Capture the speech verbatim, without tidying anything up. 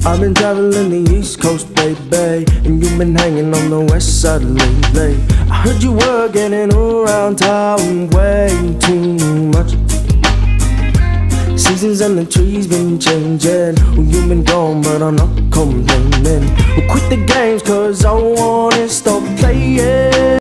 I've been traveling the East Coast, baby, and you've been hanging on the West Side lately. I heard you were getting around town way too much. Seasons and the trees been changing. Well, you've been gone, but I'm not complaining. Well, quit the games, cause I wanna stop playing.